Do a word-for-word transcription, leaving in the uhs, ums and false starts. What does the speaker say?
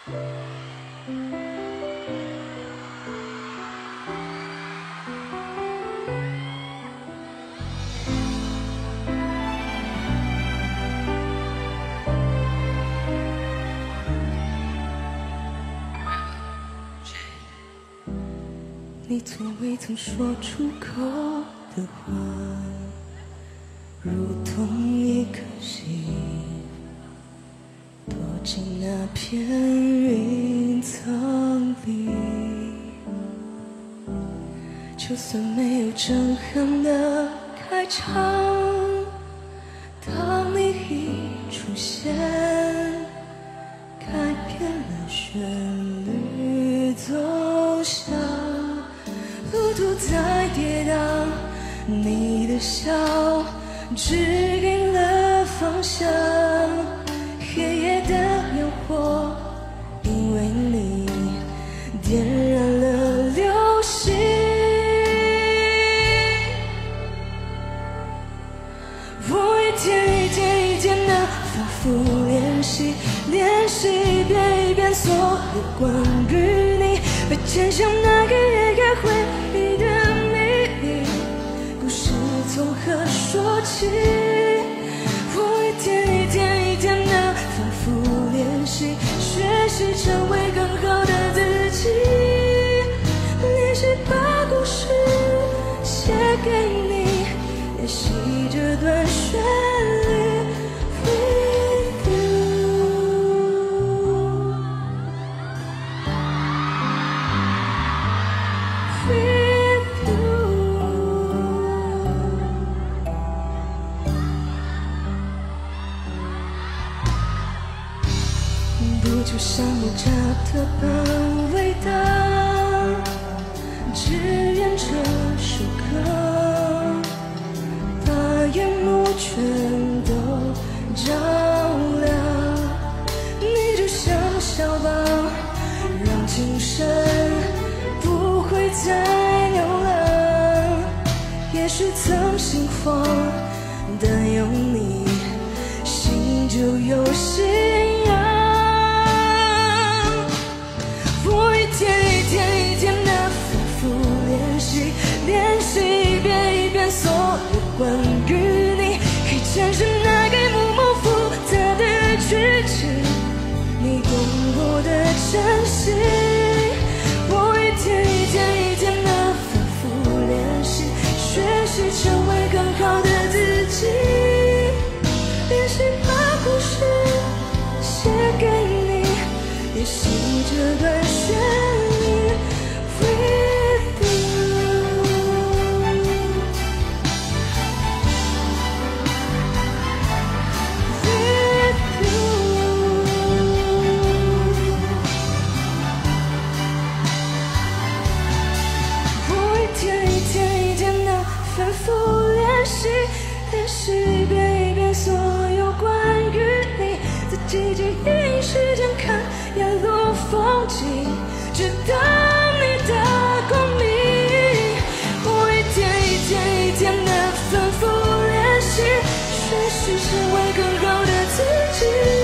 你从未曾说出口的话，如同一颗心躲进那片云层里。就算没有震撼的开场，当你一出现，改变了旋律走向。路途在跌宕，你的笑指引了方向。黑夜的烟火，因为你点燃了流星。我一天一天一天的反复练习，练习一遍一遍所有关于你被牵向那个夜夜回忆的秘密，故事从何说起？我一天一天一天的反复练习，学习成为更好的自己，练习把故事写给你，练习这段旋律。不就像木扎特般伟大，只愿这首歌把夜幕全都照亮。你就像小宝，让精神不会再流浪。也许曾心慌，但有你，心就有信仰。我一天一天一天的反复练习，练习一遍一遍所有关于你，可以战胜那个模模复杂的句子，你懂我的真心。我一天一天一天的反复练习，学习成为更好的自己，练习把故事写给你，练习这段旋律 with you。 with you。 我一天一天一天的反复练习，练习一遍一遍所有关于你，自己记忆时间看沿路风景，直到你的共鸣。我一天一天一天的反复练习，学习成为更好的自己。